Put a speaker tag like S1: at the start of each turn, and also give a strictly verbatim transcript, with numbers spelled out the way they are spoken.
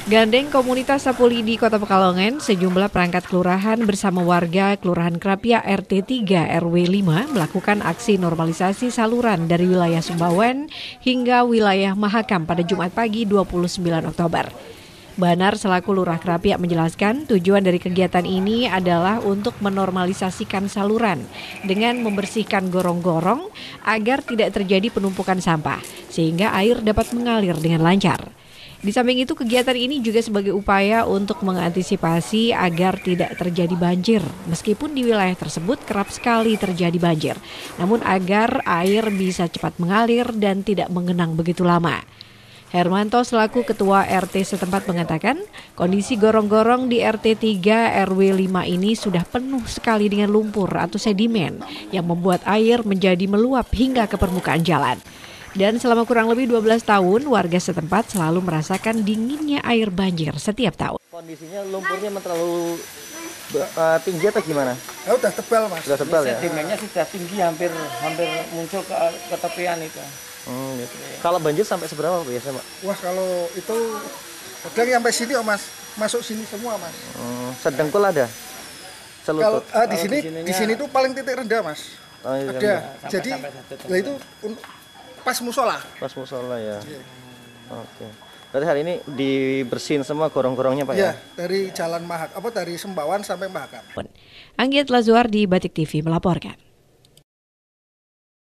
S1: Gandeng komunitas Sapuli di Kota Pekalongan, sejumlah perangkat kelurahan bersama warga Kelurahan Krapia R T tiga R W lima melakukan aksi normalisasi saluran dari wilayah Sumbawan hingga wilayah Mahakam pada Jumat pagi dua puluh sembilan Oktober. Banar selaku Lurah Krapia menjelaskan tujuan dari kegiatan ini adalah untuk menormalisasikan saluran dengan membersihkan gorong-gorong agar tidak terjadi penumpukan sampah sehingga air dapat mengalir dengan lancar. Di samping itu, kegiatan ini juga sebagai upaya untuk mengantisipasi agar tidak terjadi banjir. Meskipun di wilayah tersebut kerap sekali terjadi banjir, namun agar air bisa cepat mengalir dan tidak mengenang begitu lama. Hermanto selaku Ketua R T setempat mengatakan, kondisi gorong-gorong di R T tiga R W lima ini sudah penuh sekali dengan lumpur atau sedimen yang membuat air menjadi meluap hingga ke permukaan jalan. Dan selama kurang lebih dua belas tahun, warga setempat selalu merasakan dinginnya air banjir setiap tahun.
S2: Kondisinya lumpurnya terlalu uh, tinggi atau gimana?
S3: Ya udah tebal, Mas.
S2: Sudah tebal ya?
S4: Sedimennya sudah tinggi, hampir hampir muncul ke, ke tepian itu.
S2: Hmm, gitu. Kalau banjir sampai seberapa biasanya, Pak?
S3: Wah, kalau itu kadang sampai sini, oh Mas. Masuk sini semua, Mas.
S2: Hmm, sedengkul ada?
S3: Kalau uh, di sini
S4: di
S3: di sini tuh paling titik rendah, Mas.
S2: Oh, iya,
S3: ada.
S2: iya.
S4: Sampai,
S3: Jadi
S4: sampai
S3: lah itu pas musola.
S2: Pas musola ya. Iya. Oke. Berarti hari ini dibersihin semua gorong-gorongnya, Pak ya?
S3: Iya, dari Jalan Mahak apa dari Sembawan sampai Mahakam.
S1: Anggiat Lazuar di Batik T V melaporkan.